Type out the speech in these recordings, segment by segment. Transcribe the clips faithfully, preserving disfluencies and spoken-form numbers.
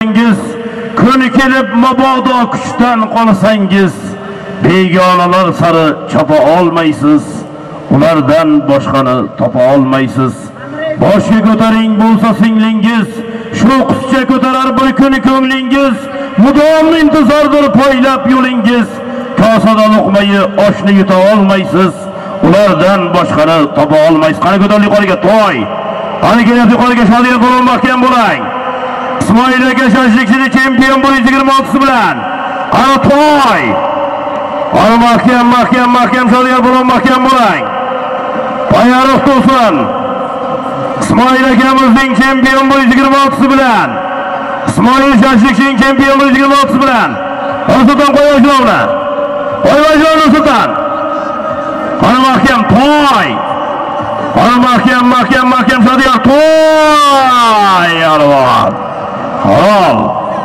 Kuni kelib mabodo kuchdan qolsangiz, begonalar sari chopa olmaysiz, ulardan boshqani topa olmaysiz. Boshga ko'taring bo'lsa singlingiz, shu qizcha ko'tarar bir kuni ko'nglingiz, mudom intizordir poylab yo'lingiz. Kosada luqmayı oshni yuta olmaysiz, ulardan boshqani topa olmaysiz. Qani ko'tar yuqoriga to'y. Qani kelib yuqoriga shodiya bo'lib mahkam bo'lang. İsmoil aka shashlikchilik chempion bo'ling yigirma oltisi bilan. Qani to'y. Qani mahkam mahkam mahkam shodiya bo'lib mahkam bo'lang. Payariq to'sin. İsmoil akamizning chempion bo'ling yigirma oltisi bilan. İsmoil shashlikchining chempion bo'ling yigirma oltisi bilan. Sultan qo'yashlovni. Qo'yashlovni Sultan. Qani mahkam to'y. Qani mahkam mahkam mahkam shodiya to'y. Yarvar. Halol.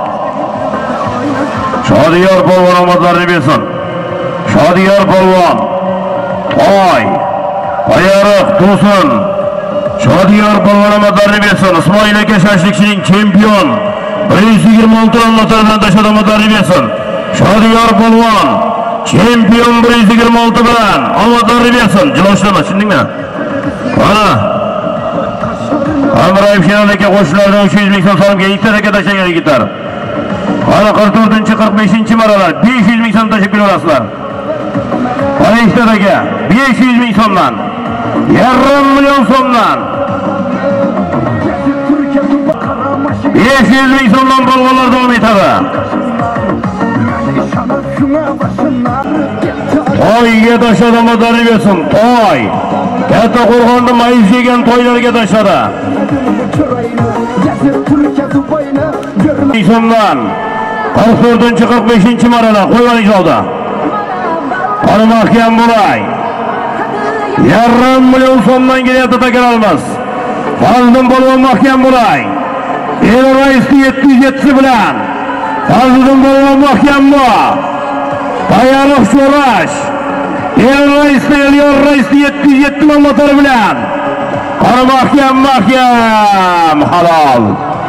Shodiyor polvon omadlarini bersin. Shodiyor polvon. To'y. Payariq to'sin. Shodiyor polvon omadlarini bersin. İsmoil aka shashlikchining chempion. bir yuz yigirma olti raundlardan tashqari omadlarini bersin. Shodiyor polvon chempion bir yuz yigirma olti bilan omadlarini bersin. Jiloshlama, tushundingmi? Mana Amrayev Shenalaka qo'shiqlaridan uch yuz ming so'm so'mga ikkita aka tashlagan yigitlar. Mana qirq to'rtinchi qirq beshinchi marralar besh yuz ming so'm tashib kelaverasizlar. Mana ikkita aka besh yuz ming so'mdan, yarim million so'mdan, besh yuz ming so'mdan polvonlar davom etadi. To'yga tashladi omadlarini bersin. To'y. Katta Qo'rg'onda mayiz yegan to'ylarga tashladi. So'mdan qirq to'rtinchi qirq beshinchi marralar qo'ygan ijroda. Qani mahkam bo'lay. Yarim million so'mdan kelyapti takrorimiz. Fazliddin polvon mahkam bo'lay. El raisi yetti yuz yetti bilan. Fazliddin polvon mahkam bo'l. Payariq Sho'rash. El raisi Elyor raisi yetti yuz yetti motor bilan. Qani mahkam mahkam halol.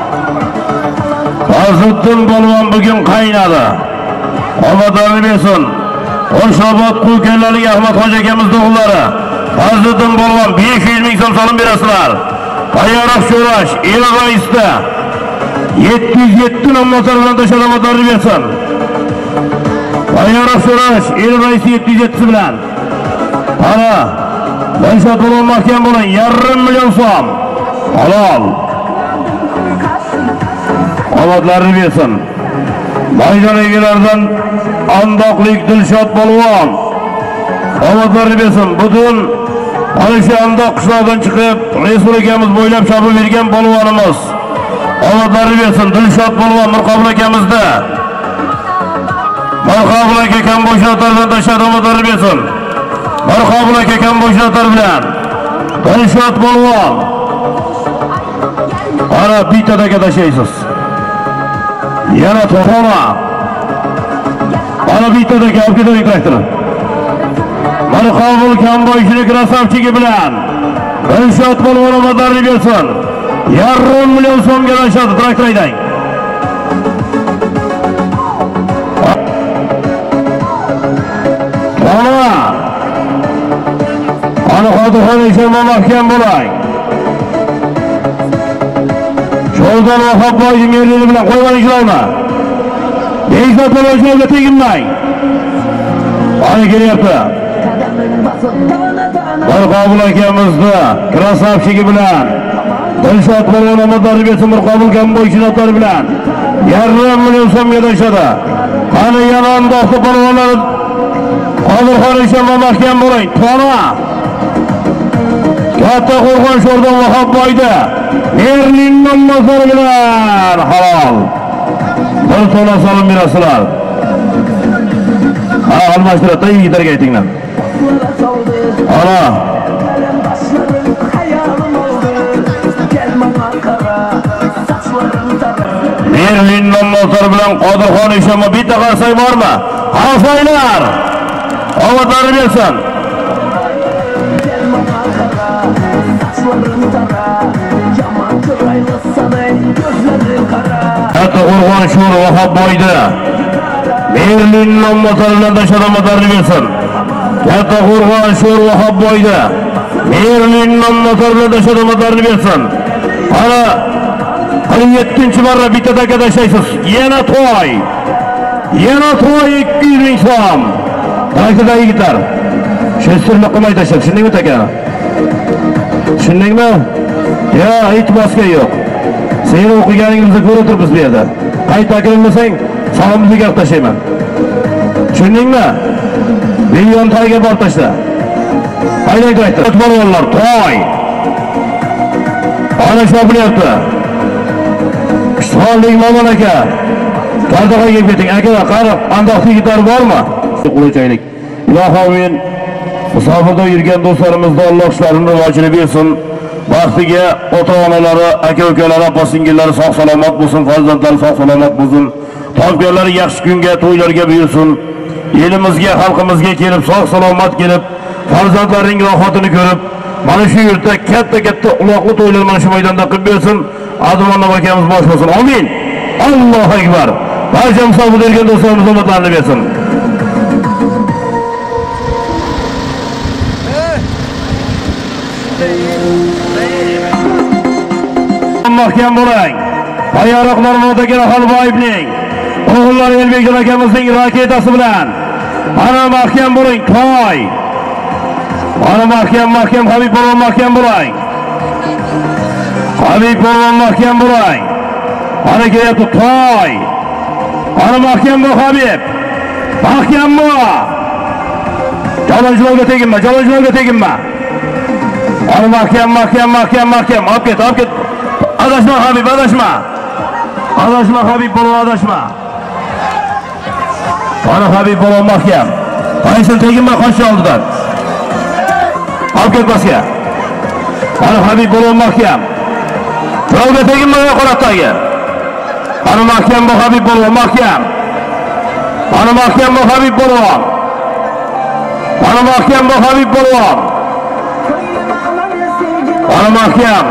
Fazliddin polvon bugun qaynadi. Omadlarini bersin. Qo'shrobod Qo'ykanlalik Ahmad Hoji akamizning o'g'illari. Fazliddin polvon besh yuz ming so'm so'lim berasizlar. Payariq Sho'rash el raisda yetti yuz yetti motor bilan tashlab omadlarini bersin. Payariq Sho'rash el raisi yetti yuz yetti bilan. Ana Dilshod polvon mahkam bo'ling, yarim million so'm. Halol. Omadlarini bersin. Maydon egalaridan Andoqlik Dilshod polvon. Omadlarini bersin. Butun ana shu Andoq qishlog'idan chiqib, respublikamiz bo'ylab chopib bergan polvonimiz. Omadlarini bersin. Dilshod polvon Mirqobul akamizda. Mirqobul aka Kambojalardan tashlab omadlarini bersin. Mirqobul aka Kambojalar bilan Dilshod polvon. Ana bittadagi tashlaysiz. Yana to'g'ri. Ana bittadagi olib ketaylik traktorni. Mirqobul Kambojalar krasavchigi bilan Dilshod polvon omadlarini bersin. Yarim million so'mga tashlaydi traktor haydang. Ana Ana Qodirxon Eshonboy mahkam bo'ling. Sho'rdan Vahobboyning yerligi bilan qo'ygan ijro'ni. Behzod bo'lishga teginmang. Ana kelyapti. Mirqobul akamizni krasavchigi bilan Dilshod polvon omadlarini bersin. Mirqobul Kambojalar bilan yarim million so'mga tashladi. Qani yana Andoqli polvonlar Qodirxon Eshonboy mahkam bo'ling. To'g'ri. Katta Qo'rg'on Sho'rdan Vahobboyda Merlin nomzodi bilan halol. Bir to'la solim berasizlar. Ha, almashtiradi, yigitlarga aytinglar. Ana. Merlin nomzodi bilan Qodirxon Eshonboy bitta qarsak bormi? Hafaylar. Omadlarini bersin. Katta Kattaqo'rg'on Sho'r Vahobboyda Berlin nomlaridan tasharomatlarni bersin. Kattaqo'rg'on Sho'r Vahobboyda Berlin nomlaridan tasharomatlarni bersin. Ana qirq yettinchi marra bitta taka tashlaysiz. Yana to'y. Yana to'y ikki yuz ming so'm. Takida yigitlar. Shestirni qilmay tashlab, shundaymi taka? Shundaymi? Ya, hech boshqa yo'q. Sen o'qiganingizni ko'rib turibmiz bu yerda. Qayta kelmasang, salomimni gap tashlayman. Tushundingmi? Million toyga borib tashla. Aytay aytdi. O'tmonlar toy. Ana shu bo'lyapti. Ishonlik Mamon aka. Qardoqqa kelib keting. Aka, qarab, andoq yigitlar bormi? Qulaychaylik. Ilohim musofirda yurgan do'stlarimizga Alloh ishlarini rivojini bersin. Baxtiga ota-onalari, aka-ukalari, opa-singillari sog' salomat bo'lsin, farzandlari sog' salomat bo'lsin. Topganlari yaxshi kunga, to'ylarga buyursin. Elimizga, xalqimizga kelib, sog' salomat kelib, farzandlarining rohatini ko'rib, mana shu yurtda katta-katta uloqli to'ylar mana shu maydonda qilib bersin. Adrimon akamiz bosh bo'lsin. Amin. Allohu akbar. Barcha musofirda yurgan do'stlarimiz omadlarini bersin. Mahkam bo'ling. Bayroqlar Mo'tagir Xolboyevning o'g'illari Elbekjon akamizning raketasi bilan. Ana mahkam bo'ling, toy. Ana mahkam, mahkam Habib Polvon mahkam bo'ling. Habib Polvon mahkam bo'ling. Ana kelyapti toy. Ana mahkam bo'l Habib. Mahkam bo'l. Jalojlovga teginma, jalojlovga teginma. Ana mahkam, mahkam, mahkam, mahkam. Olib ket, olib ket. Adashma Habib, adashma. Adashma Habib Polvon, adashma. Ana Habib Polvon mahkam. Qaysin teginma qo'shni oldidan. Olib ket basga. Ana Habib Polvon mahkam. Rovga teginma qo'ratdagi. Ana mahkam bu Habib Polvon mahkam. Ana mahkam bu Habib Polvon. Ana mahkam bu Habib Polvon. Ana mahkam.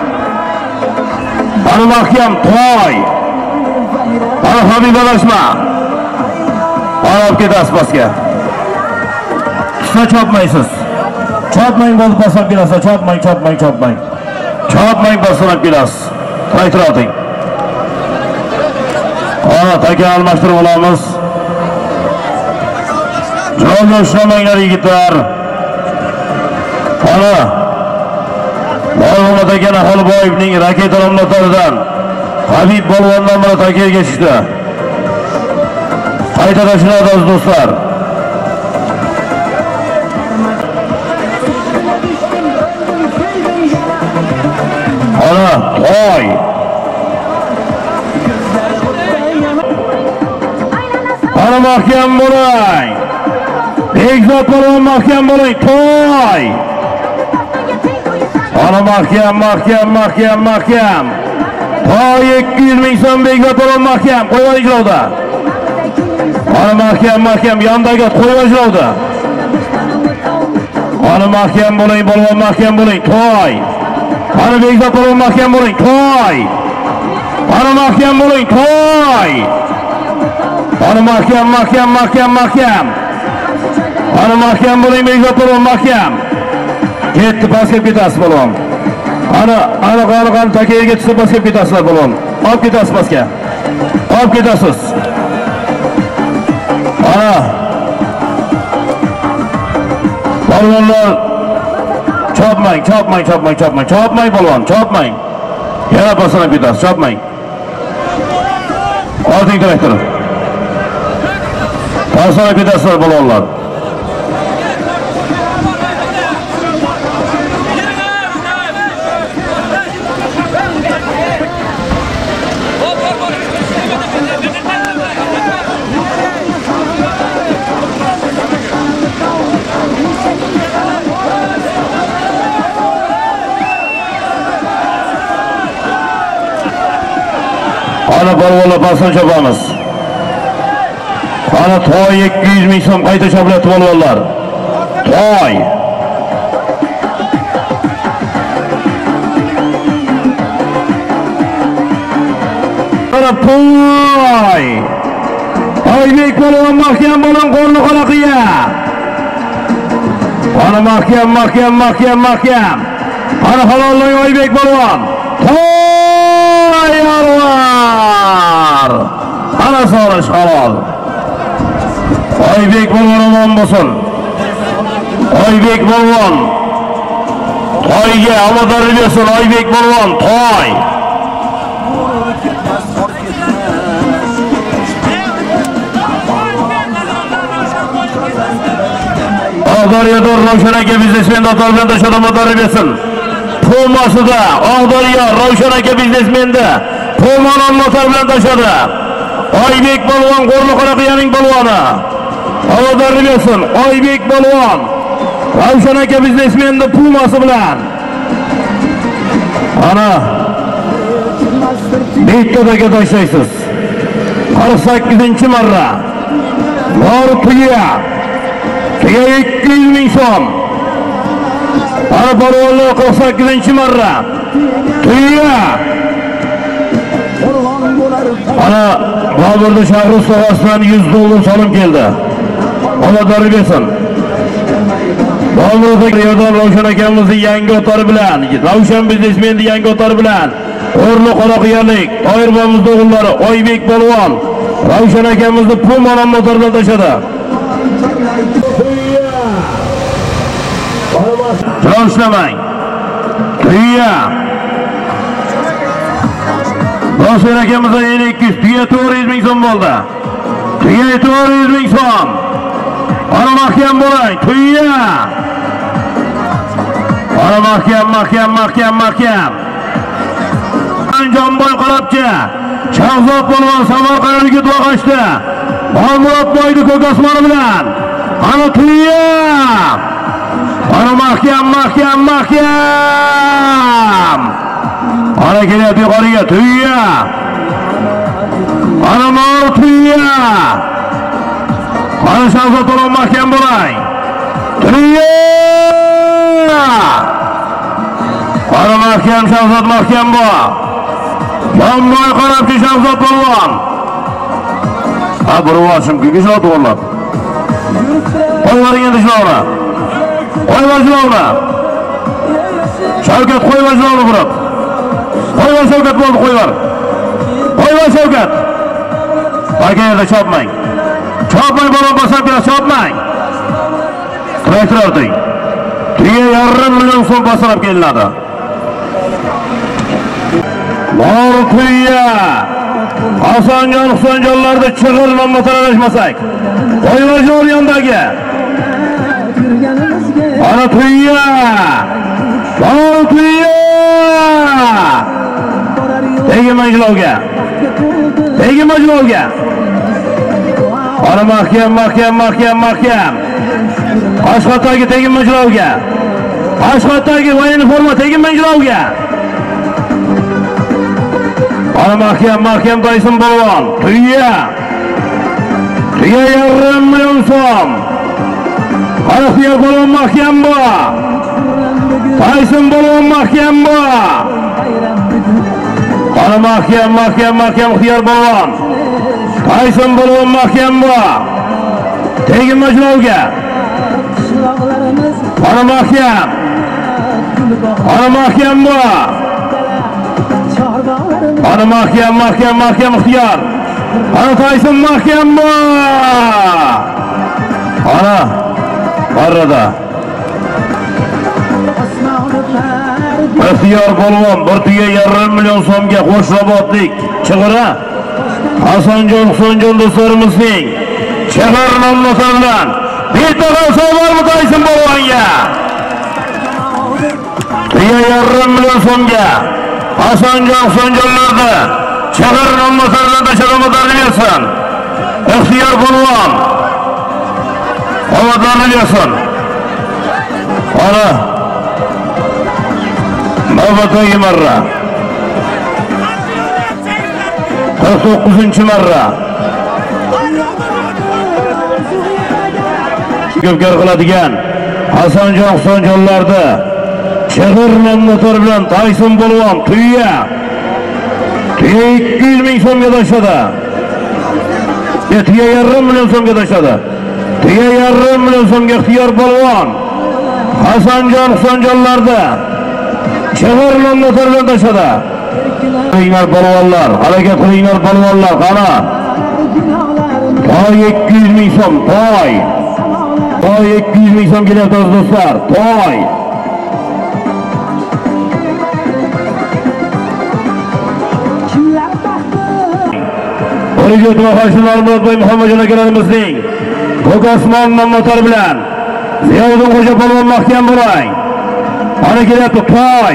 Ana mahkam toy. Ana Habib adashma. Olib ketasiz basga. Siz chopmaysiz. Chopmang bo'ldi pasab kelasiz. Chopmang, chopmang, chopmang. Chopmang pasab kelasiz. Qaytira oting. Ana taka almashtirib olamiz. Jo'nda ushlamanglar yigitlar. Ana Muhammad aka Xolboyevning raketa nomlaridan Habib Polvondan bilan takiga tushdi. Qayta tashlanadi aziz do'stlar. Ana toy. Ana mahkam bo'ling. Bekzod Polvon mahkam bo'ling. Toy. Ana mahkam, mahkam, mahkam, mahkam. Toy ikki yuz ming so'm Bekzod Polvon mahkam. Qo'yib ijroda. Ana mahkam, mahkam yondagi qo'yib ijroda. Ana mahkam bo'ling, Polvon mahkam bo'ling. Toy. Ana Bekzod Polvon mahkam bo'ling. Toy. Ana mahkam bo'ling. Toy. Ana mahkam, mahkam, mahkam, mahkam. Ana mahkam bo'ling Bekzod Polvon mahkam. Ketdi pastga ketasiz Polvon. Ana, ana qani qani takiga tushsa pastga ketasizlar Polvon. Olib ketasiz pastga. Olib ketasiz. Ana. Polvonlar chopmang, chopmang, chopmang, chopmang, chopmang Polvon, chopmang. Yana pastga ketasiz, chopmang. Orting traktor. Pastga ketasizlar Polvonlar. Ana polvonlar pastdan chopamiz. Ana toy ikki yuz ming so'm qayta chopilyapti polvonlar. Toy. Ana Toy. Oybek polvon mahkam bo'lin, qo'lni qo'la qiya. Ana mahkam, mahkam, mahkam, mahkam. Ana halollang Oybek polvon. Tayyorlar. Ana solish halol. Oybek polvon omon bo'lsin. Oybek polvon. Toyga omador bersin Oybek polvon. Toy. Ağdaryo'da Ravshan aka biznesmen dotordan tashada motor bersin. Pomasida Ağdaryo Ravshan aka biznesmenda Pomanon motor bilan tashada. Oybek polvon qo'rni qoraqiyaning polvoni. Ağdar bersin Oybek polvon. Ravshan aka biznesmenda Pumasi bilan. Ana bittaga tashlaysiz. qirq sakkizinchi marra. Bor tuya. ikki yuz ming so'm. Ana polvonlar qirq sakkizinchi marra. Tuya. Ana Boburda shahri ustavasidan yuz dollar solim keldi. Omador bersin. Boburda Yerdan Ravshan akamizning yangi o'tori bilan, Ravshan biznesmeni yangi o'tori bilan o'rni qo'raqiyalik Toyirbomiz o'g'illari Oybek polvon Ravshan akamizni Pumanon motordan tashadi. Jo'shlamang. Tuya. Ravshan akamizga ikki yuz, tuya to'rt yuz ming so'm bo'ldi. Tuya to'rt yuz ming so'm. Ana mahkam bo'ling, tuya. Ana mahkam, mahkam, mahkam, mahkam. Jonboy Qalabchi, Shahzod polvon Samarqandga duoqashdi. Olmurod boyni ko'k osmoni bilan. Ana tuya. Ana mahkam, mahkam, mahkam. Ana kelyapti yuqoriga tuya. Ana mor tuya. Ana Shahzod polvon mahkam bo'lay. Tuya. Ana mahkam Shahzod mahkam bo'l. Jonboy Qalabchi Shahzod polvon. Ha, burvashim kuyga shot o'rlab. Qo'yvaring endi shuni. Qo'yva shuni. Shavkat qo'yva shuni burab. Qo'yva Shavkat bo'ldi, qo'yvar. Qo'yva Shavkat. Bagayda chopmang. Chopmang bola bosab kelar, chopmang. Traktor orting. Tuya yarim million so'm bosib kelinadi. Bor tuya. Hasanjon Husanjonlarda chig'ir bilan motorlashmasak. Qo'yva jo'r yondagi. Ana tuya. Bor tuya. Tegi majlovga. Tegi majlovga. Ana mahkam, mahkam, mahkam, mahkam. Ashxotdagi tegi majlovga. Ashxotdagi voyin forma tegi majlovga. Ana mahkam, mahkam Tayson polvon. Tuya. Tuya yarim million so'm. Ana tuya polvon mahkam bo'l. Tayson polvon mahkam bo'l. Ana mahkam, mahkam, mahkam Xiyar polvon. Tayson polvon mahkam bo'l. Tegi majlovga. Ana mahkam. Ana mahkam bo'l. Ana mahkam, mahkam, mahkam Xiyar. Ana Tayson mahkam bo'l. Ana barrada. Xiyar polvon bir tuya yarim million so'mga Qo'shrobodlik chig'ira Hasanjon Husanjon do'stlarimizning chig'ir nomlari bilan bitta savol Tayson polvonga. Tuya yarim million so'mga Hasanjon Husanjonlarda chig'ir nomlari bilan tasharomatlarni bersin. Xiyar polvon omadlarni bersin. Ana navbatdagi marra. qirq to'qqizinchi marra. Ko'pkar qiladigan Hasanjon Husanjonlarda chig'ir nomlari bilan Tayson polvon tuya. ikki yuz ming so'mga tashladi. Tuya yarim million so'mga tashladi. Tuya yarim million so'mga ixtiyor polvon. Hasanjon Husanjonlarda Chig'irlon motordan tashladi. Qilinglar polvonlar, harakat qilinglar polvonlar, qana. Toy ikki yuz ming so'm, toy. Toy ikki yuz ming so'm kelyapti do'stlar, toy. O'rgat va Hoshimlar Murodboy Muhammadjon akalarimizning Ko'k osmon motor bilan Ziyovuddin Xo'ja polvon mahkam bo'ling. Ana kelyapti toy.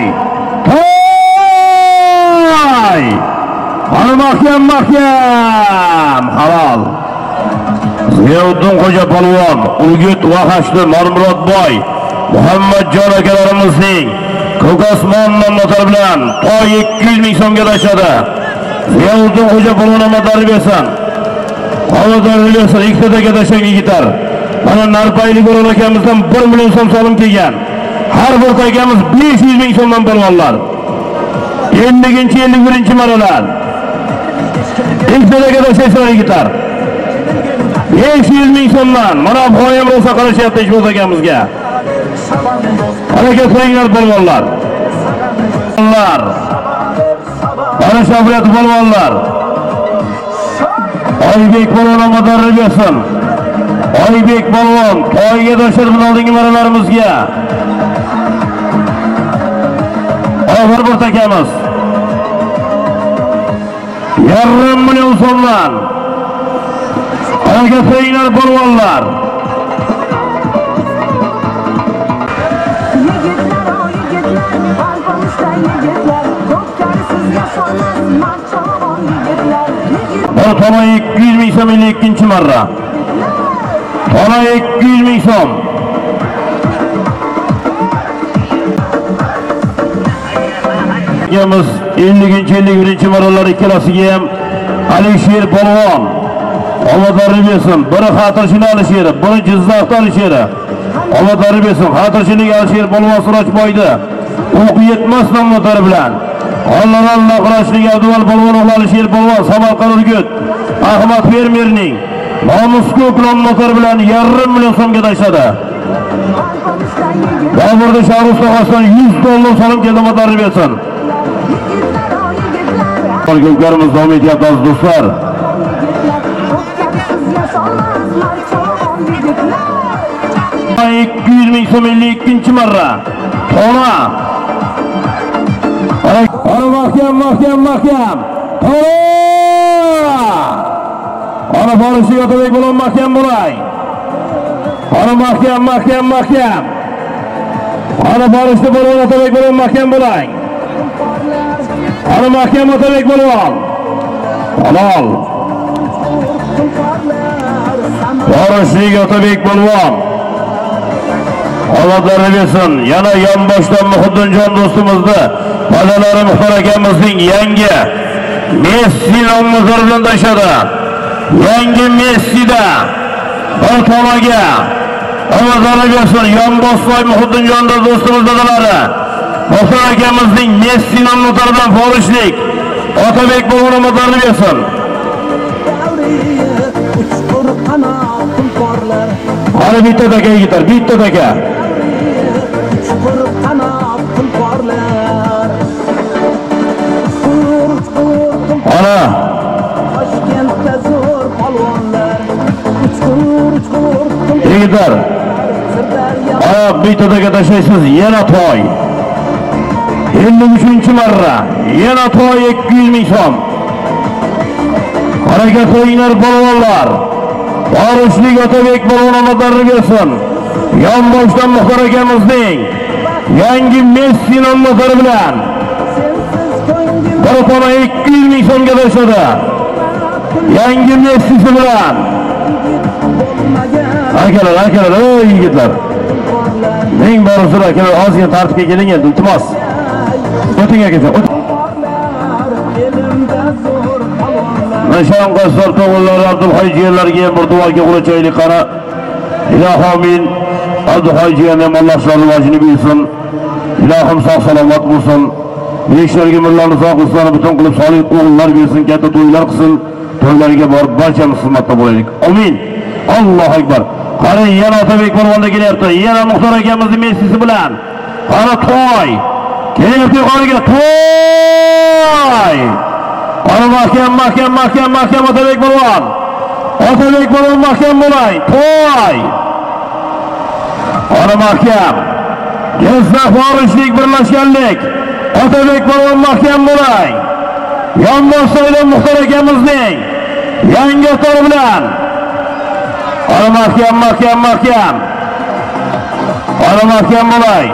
Toy! Ana mahkam mahkam, halol. Ziyovuddin Xo'ja polvon, Urgut va Hoshim Murodboy Muhammadjon akalarimizning Ko'k osmon motor bilan toy ikki yuz ming so'mga tashladi. Ziyovuddin Xo'ja polvonga tarbiyasidan. Havodan biliyorsan, ikkitaga tashlagi gitar. Mana Narpaylik O'rol akamizdan bir million so'm solim kelgan. Har bir akamiz besh yuz ming so'mdan polvonlar. ellinchi ellik birinchi marralar. Ikkitaga tashlagi gitar. besh yuz ming so'mdan. Mana Xoyam rosa qarashyapti Eshboz akamizga. Harakat qilinglar polvonlar. Polvonlar. Ana Shafrat polvonlar. Oybek polvon madarrib yasin. Oybek polvon toyga tashlab oldingi marralarimizga. Oxir bir takamiz. Yarim million so'mdan. Harakat qilinglar polvonlar. Tona ikki yuz ming so'm ikkinchi marra. Tona ikki yuz ming so'm. Yamiz ellinchi ellik birinchi marralar ikkalasiga ham Alisher polvon. Alloh darib bersin. Biri Xotirchilik Alisher, biri Jizzaxda Alisher. Alloh darib bersin. Xotirchilik Alisher polvon Surojboyda o'q yetmas nomlari bilan. Alloh naqrashlik Abduvol polvon Alisher polvon Samarqand Urgut Ahmad fermerning nomusku nomlari bilan yarim million so'mga tashladi. Boburda Shahrus To'g'asidan yuz dollar so'm keldi darib bersin. Ko'klarimiz davom etyapti do'stlar. ikki yuz ming so'm ikkinchi marra. Tona. Ana mahkam mahkam mahkam. Tona. Ana Farishta Otabek bilan mahkam bo'lay. Ana mahkam mahkam mahkam. Ana Farishta bilan Otabek bilan mahkam bo'lay. Ana mahkam Otabek bilan. Halol. Farishta Otabek bilan. Allah darib bersin. Yana yonboshdan Muhiddinjon do'stimizni, Padalari Muxtor akamizning yangi Messi nomlari bilan tashladi. Yangi Messida bir tonaga Allah darib bersin. Yonboshdan Muhiddinjon do'stimiz dadalari Muxtor akamizning Messi nomlari bilan forishlik Otabek bo'lg'ini darib bersin. Hali bitta taka gitar, bitta taka. Ana. Gitar. Oyoq bitta taka tashlaysiz, yana toy. ellik uchinchi marra, yana toy ikki yuz ming so'm. Harakat qilinglar polvonlar. Farishlik Otabek polvonga darib bersin. Yonboshdan Muxtor akamizning yangi Messi nomlari bilan bir tona ikki yuz ming so'mga tashladi. Yangi Messi bilan. Akalar, akalar, ey yigitlar. Ming borusir akalar, ozgina tartibga keling endi, iltimos. O'ting akalar. Nishon qasor to'g'illari Abdulhoyjilarga bir duoga qulaylik qara. Ilohomin Abdulhoyjiga ham Alloh sog'lig'ini bersin. Ilohim sog' salomat bo'lsin. Beşlerge mullarni sog' qilsin, butun qilib solih o'g'illar bersin, katta to'ylar qilsin. To'ylarga borib barchamiz xizmatda bo'laylik. Amin. Allohu akbar. Qarang, yana Otabek polvonda kelyapti. Yana Muxtor akamizning Messisi bilan. Qara to'y. Kelyapti yuqoriga to'y. Qara mahkam, mahkam, mahkam, mahkam Otabek polvon. Otabek polvon mahkam bo'lay. To'y. Qara mahkam. Jizzax Vorishlik birlashganlik. Otabek polvon mahkam bo'lay. Yonboshlaydan Muxtor akamizning yangi to'y bilan. Qara mahkam, mahkam, mahkam. Qara mahkam bo'lay.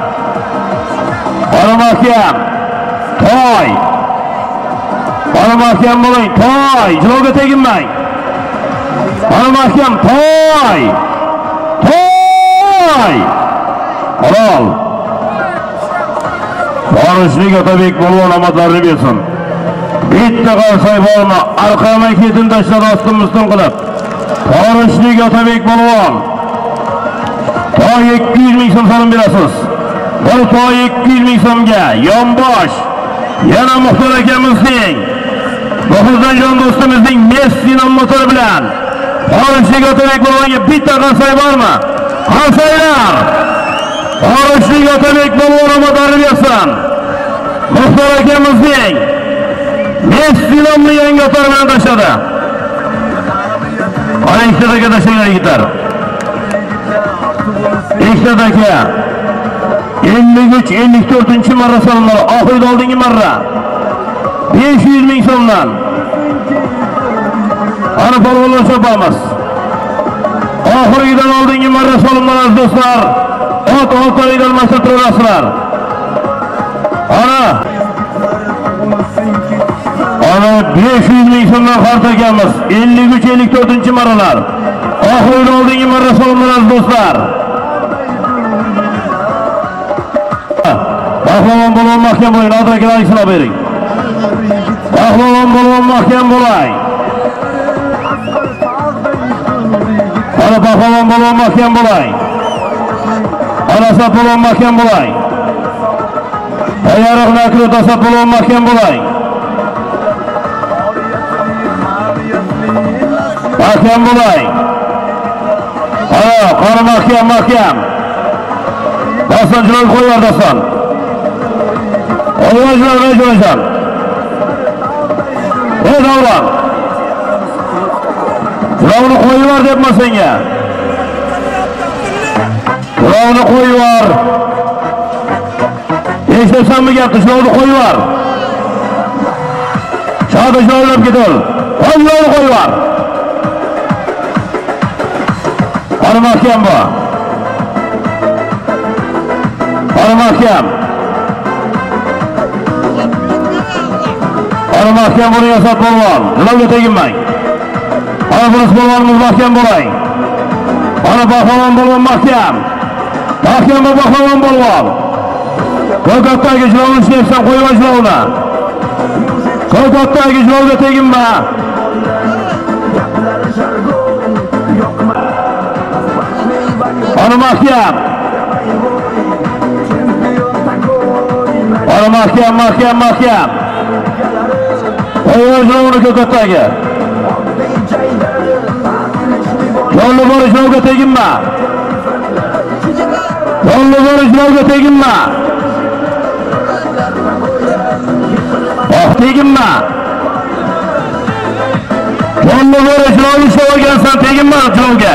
Qara mahkam. To'y. Qara mahkam bo'lay. To'y. Jilovga teginmang. Qara mahkam. To'y. To'y. Halol. Vorishlik Otabek polvon omadlarini bersin. Bitta qalsay bormi? Arqama ketin tashlab ostimizdan qilib. Vorishlik Otabek polvon. To'y ikki yuz ming so'm so'm berasiz. Bir to'y ikki yuz ming so'mga yonbosh. Yana Muxtor akamizning Boxuzanjon do'stimizning Messi motori bilan Vorishlik Otabek polvonga bitta qalsay bormi? Qalsaylar. Vorishlik Otabek polvon omadlarini bersin. Muxtor akamizning Messi nomli yangi motor bilan tashladi. Ana ikkitaga tashlangan yigitlar. Ikkitaga ellik uch ellik to'rtinchi marra so'mlar, oxirgi oldingi marra besh yuz ming so'mdan. Ana polvonlar chopamiz. Oxirgidan oldingi marra so'mlar do'stlar. Ot oltaridan almashtirib turasizlar. Ana Ana besh yuz ming so'mdan xartagamiz. ellik uch ellik to'rtinchi marralar. Oxirgi oldingi marra so'mlar do'stlar. Pahlavon polvon mahkam bo'ling, otaga aytib bering. Pahlavon polvon mahkam bo'lay. Ana pahlavon polvon mahkam bo'lay. Ana Asad polvon mahkam bo'lay. Tayyorlik nakri Asad polvon mahkam bo'lay. Mahkam bo'lay. Ana qora mahkam, mahkam. Daston jiloy qo'yar daston. Ovoz bilan jo'nasham. Ey davron. Jilovni qo'yar debman senga. Jilovni qo'yar. Eshitasanmi gapni? Jilovni qo'yar. Shoda jilovlab ketul. Jilovni qo'yar. Qara mahkam bu. Qara mahkam. Qara mahkam bo'ling Asad polvon. Jilovga teginmang. Qara Firuz polvonimiz mahkam bo'ling. Qara pahlavon polvon mahkam. Mahkam bu pahlavon polvon. Ko'katdagi jilovni ishlaysan, qo'yma jilovni. Ko'katdagi jilovga teginma. Qara mahkam. Qara mahkam, mahkam, mahkam. Qo'yma jilovni ko'katdagi. Yo'lni bor jilovga teginma. Yo'lni bor jilovga teginma. Oh, teginma. Yo'lni bor jilovni ishlagansan, teginma jilovga.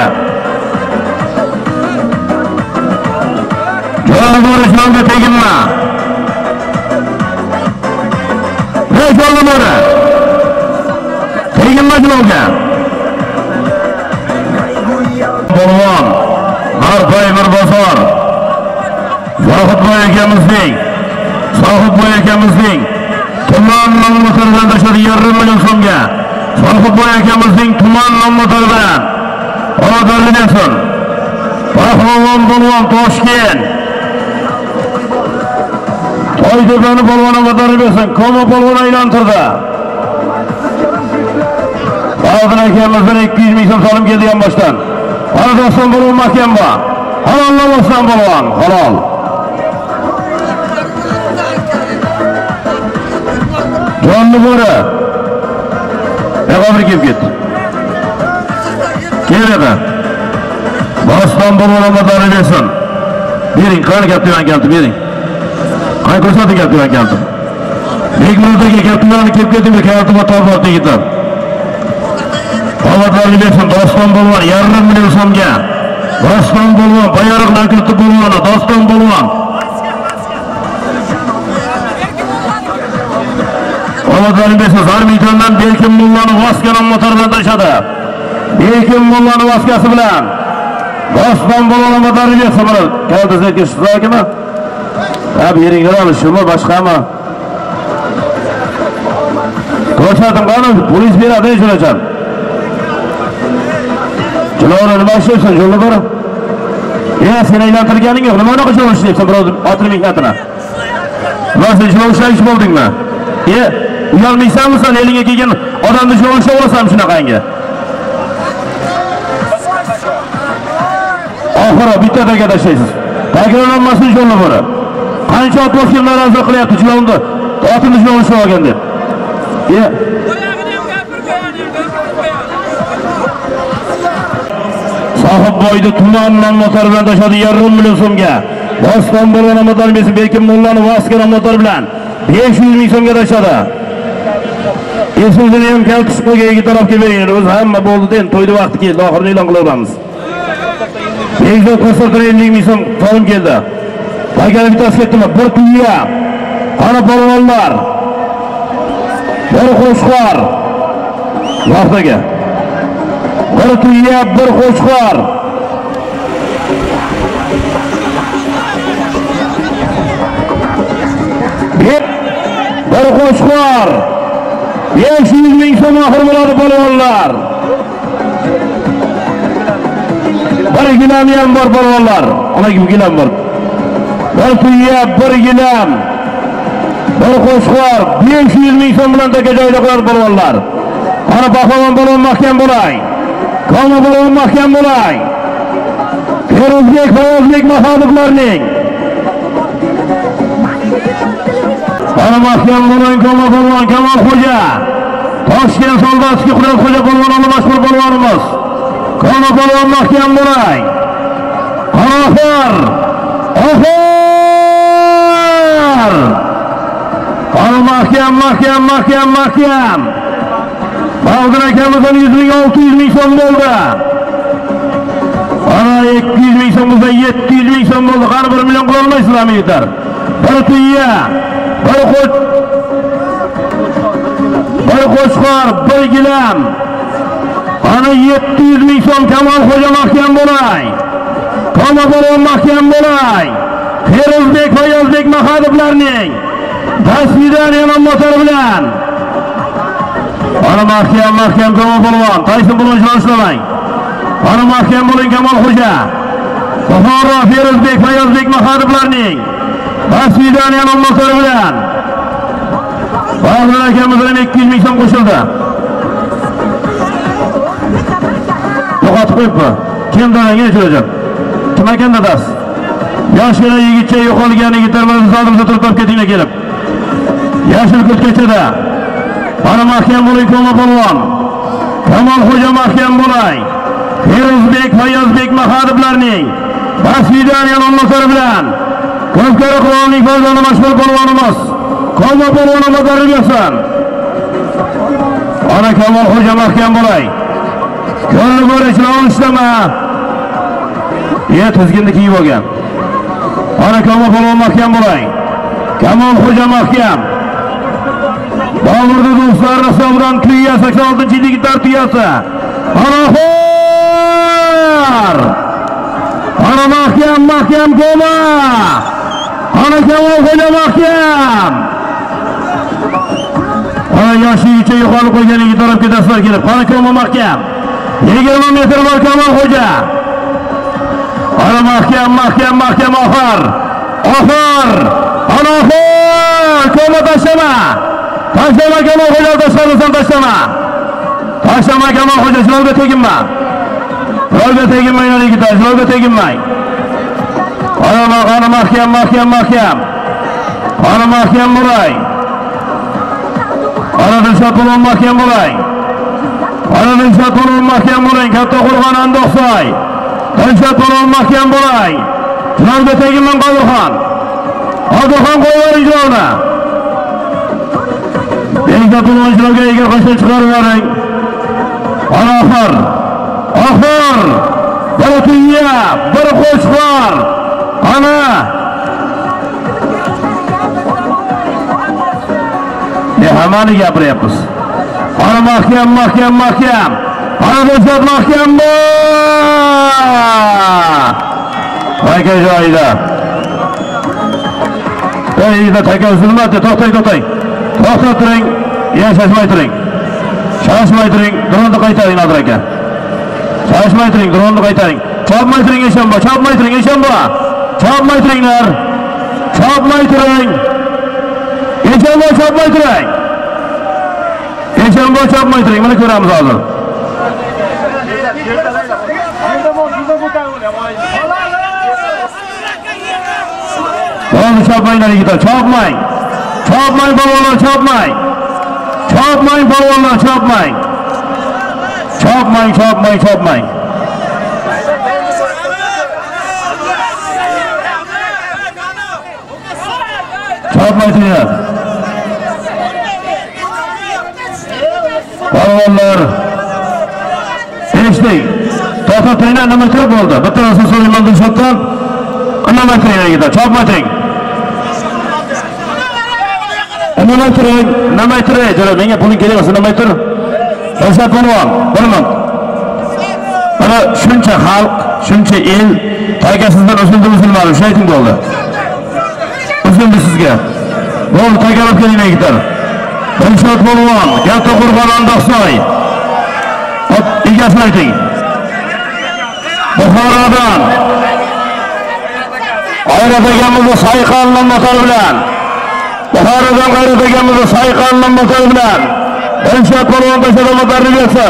Yo'lni bor jilovga teginma. Ne yo'lni bor? Teginma jilovga. Polvon, Marfay Mirbozor. Zohidboy akamizning, Zohidboy akamizning tuman nomlarini tashladi yarim million so'mga. Zohidboy akamizning tuman nomlaridan omadli bo'lsin. Pahlavon polvon Toshkent. To'ydebani polvon omadli bo'lsin. Koma polvon aylantirdi. Zohid akamizdan ikki yuz ming so'm solim kelgan boshdan. Ana doston polvon mahkam bu. Halollamasidan polvon, halol. Jonli bo'ri. Yo'q, bir kelib ketdi. Keladi. Boston bo'lgan madorni bersin. Bering, qani kaptivan kalti bering. Qani ko'rsating kaptivan kalti. Bekmurdagi kaptivanni kelib ketdi, kalti va to'g'ri yigitlar. Omadlarni bersin. Doston bo'lgan yarim million so'mga. Doston bo'lgan bayroq nakilti bo'lgan Doston bo'lgan. Omadlarni bersin. Zarmitondan Belkim Mullani Vaskani motordan tashadi. Belkim Mullani Vaskasi bilan Doston bo'lgan omadlarni bersin. Kaldizga ishtirokimi? Ha, beringlar shumi boshqami? Ko'rsatim qani, polis beradi shunacham. Jiloni nima ishlaysan, yo'lni bor. Ya, sen aylantirganing yo'q, nima unaqa jilon ishlaysan, biroz otli mehnatini. Va sen jilon ishlash bo'ldingmi? Ye, uyalmaysanmi sen elingga kelgan odamni jilon ishlab olasan shunaqangi? Oxiri bitta taga tashlaysiz. Takrorlanmasin yo'lni bor. Qancha ot boshqalar azo qilyapti jilonni, otini jilon ishlab olgan deb. Ye. Sohib boyda tumandan motor bilan tashadi yarim million so'mga. Boston bo'lgan motor bersin Bekim Mullani Vaskani motor bilan besh yuz ming so'mga tashadi. Esimizdan ham kaltish qo'yga tarafga bering. O'z hamma bo'ldi endi to'yda vaqti keldi, oxirini e'lon qilamiz. Egzoq ko'rsatib ellik ming so'm so'm keldi. Agar bittasi ketdimi? Bir tuya. Qani polvonlar. Bir qo'shqor. Vaqtiga. Bir tuya, bir qo'shqor. Bir qo'shqor. besh yuz ming so'm oxir bo'ladi polvonlar. Bir gilam ham bor polvonlar. Ona gibi gilam bor. Bir tuya, bir gilam. Bir qo'shqor besh yuz ming so'm bilan taka joyda qo'yar polvonlar. Ana Pahlavon polvon mahkam bo'lay. Qoni polvon mahkam bo'lay. Feruzbek Fayozbek mahadiblarning. Ana mahkam bo'lay Qoni polvon Kamol xo'ja. Toshkent Soldatskiy Qudrat xo'ja polvonimiz mashhur polvonimiz. Qoni polvon mahkam bo'lay. Oxir. Oxir. Qoni mahkam, mahkam, mahkam, mahkam. Baldin akamizdan yuz ming olti yuz ming so'm bo'ldi. Ana ikki yuz ming so'm bo'lsa yetti yuz ming so'm bo'ldi. Qani bir million qila olmaysizlarmi yetar? Bir tuya, bir qo'ch, bir qo'chqor, bir gilam. Ana yetti yuz ming so'm Kamol xo'ja mahkam bo'lay. Qoni polvon mahkam bo'lay. Feruzbek Fayozbek mahadiblarning tasvidan yana motor bilan. Ana mahkam, mahkam Kamol polvon, Tayson polvon ishlamang. Ana mahkam bo'ling Kamol xo'ja. Buxoro Feruzbek Fayozbek mahadiblarning tasvidan yana motor bilan. Ba'zi akamizdan ikki yuz ming so'm qo'shildi. Yo'qotib qo'yibmi? Kimdan yechirajak? Kim ekan dadas? Yoshgina yigitcha yo'qolgan yigitlarimiz zodimda turib ketinglar kelib. Yashil ko'chkachada. Ana mahkam bo'ling Kamol polvon. Kamol xo'ja mahkam bo'lay. Feruzbek Fayozbek mahadiblarning tasvidan yana motor bilan. Ko'pkari qurolning farzandi mashhur polvonimiz. Kamol polvonimiz daryosan. Ana Kamol xo'ja mahkam bo'lay. Yo'lni bo'rishni olishdimi? Ye, tizginni kiyib olgan. Ana Kamol polvon mahkam bo'lay. Kamol xo'ja mahkam. Boburda do'stlar hisobidan tuya sakson oltinchi yillik tar tuyasi. Ana xor! Ana mahkam, mahkam qo'ma! Ana Kamol xo'ja mahkam! Ana yoshigacha yo'qolib qo'ygan ikki tarafga dastlab kelib, qani qo'ma mahkam. yigirma metr bor Kamol xo'ja. Ana mahkam, mahkam, mahkam oxir. Oxir! Ana oxir! Qo'ma tashlama! Tashlama Kamol xo'ja, tashlamasan tashlama. Tashlama Kamol xo'ja, yo'lga teginma. Yo'lga teginmang yigitlar, yo'lga teginmang. Ana ana mahkam, mahkam, mahkam. Ana mahkam bo'lay. Ana Dilshod Polvon mahkam bo'ling. Ana Dilshod Polvon mahkam bo'ling. Katta Qo'rg'on Andoqsoy. Dilshod Polvon mahkam bo'ling. Jinorbek Tegilman Qodirxon. Qodirxon qo'ying ijroni. Dilshod Polvon ijroga egil qo'shib chiqarib yuboring. Ana oxir. Oxir. Bir tuya, bir qo'shqor. Ana ne hamani gapiryapmiz. Ana mahkam, mahkam, mahkam. Ana Dilshod mahkam bu. Taka joyida. Joyida taka uzilmadi. To'xtang, to'xtang. To'xtab turing. Yashashmay turing. Shoshmay turing. Dronni qaytaring Nodir aka. Shoshmay turing, dronni qaytaring. Chopmay turing Eshanbo, chopmay turing Eshanbo. Chopmay turinglar. Chopmay turing. Eshanbo chopmay turing. Eshanbo chopmay turing. Mana ko'ramiz hozir. Bo'ldi, chopmanglar yigitlar, chopmang. Chopmang bolalar, chopmang. Chopmang bolalar, chopmang. Chopmang, chopmang, chopmang. Chopmay turinglar. Bolalar. Eshitdik. To'xtab turinglar, nima qilib bo'ldi? Bitta narsa so'rayman Dilshoddan. Nima turinglar yigitlar, chopmay turing. Nima turing, nima turing? Jala menga puling kerak bo'lsa nima tur? Dilshod Polvon, bilaman. Mana shuncha xalq, shuncha el tagasizdan o'zimda o'zilmadi, shu ayting bo'ldi. O'zimda sizga. Bo'ldi, tagalab keling yigitlar. Dilshod Polvon, Katta Qo'rg'on Andoqsoy. Egasini ayting. Buxorodan G'ayrat akamizning sayqonlan motori bilan Buxorodan G'ayrat akamizning sayqonlan motori bilan Dilshod Polvon tashadan tarbiyatsan.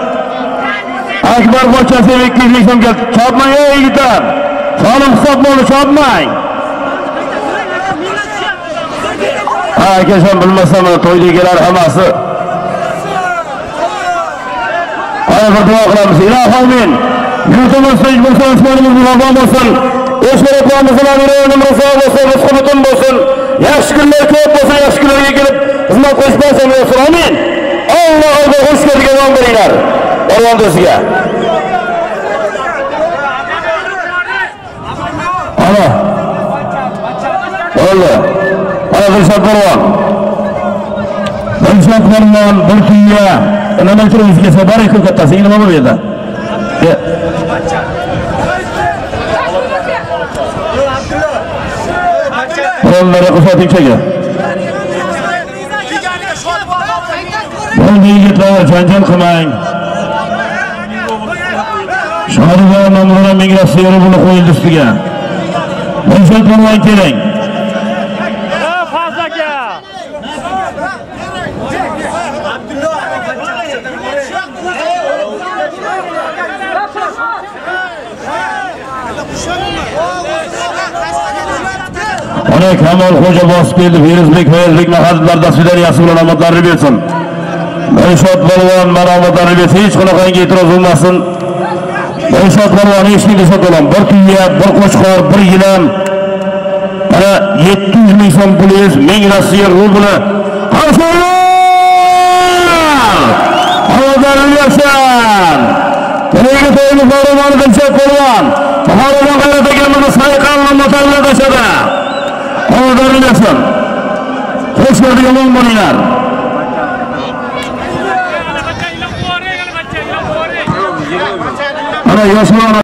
Akbar bochasi ikki yuz ming so'm. Chopmang ey yigitlar. Solim hisob bo'ldi, chopmang. Ha, akasham bilmasam to'ydagilar hammasi. Ayol duo qilamiz. Ilohim, yurtimiz tinch bo'lsin, osmonimiz obod bo'lsin. O'shlarimiz bilan raso bo'lsin, rizqimiz bo'lsin. Yaxshi kunlar ko'p bo'lsin, yaxshi kunlarga kelib xizmat qilishmasin bo'lsin. Amin. Allohga xush ko'rgan yon beringlar. Polvon do'stiga. Ana. Bo'ldi. Ana Dilshod Polvon. Dilshod Polvon bir tuya. Nima turibsiz kelsa barak kattasi, nima bo'lib edi? Qo'llari qo'shatingchaga. Bo'ldi yigitlar, janjal qilmang. Shodiga nomini menga seri buni qo'yildi ustiga. Dilshod Polvon keling. Ana Kamol Xo'ja bosib keldi. Ferizbek, Ferizbek mahalllar dasturiyasi bilan omadlarini bersin. Dilshod Polvon maromatlarini bersin. Hech qanaqangi e'tiroz bo'lmasin. Dilshod Polvon eshitdik Dilshod Polvon. Bir tuya, bir qo'chqor, bir yilam. Mana yetti yuz ming so'm pulingiz, ming Rossiya rubli. Qarshılar! Omadlarini bersin. Nega to'yni Polvon Dilshod Polvon. Buxorodan G'ayrat akamizning sayqonlan motorlar tashadi. Omadlarini bersin. Xush ko'rgan yon bo'linglar. Ana yoshlar